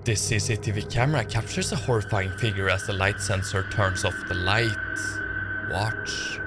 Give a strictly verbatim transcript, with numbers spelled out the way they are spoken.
This C C T V camera captures a horrifying figure as the light sensor turns off the light. Watch.